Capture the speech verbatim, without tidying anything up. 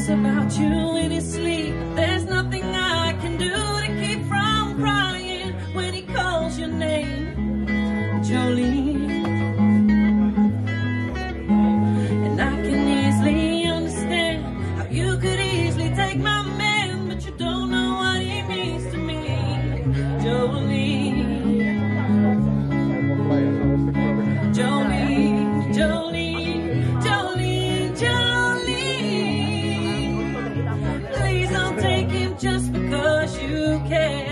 about you in his sleep. There's nothing I can do to keep from crying when he calls your name, Jolene. And I can easily understand how you could easily take my man, but you don't know what he means to me, Jolene. Jolene, Jolene, Jolene, Jolene. Please don't take him just because you care.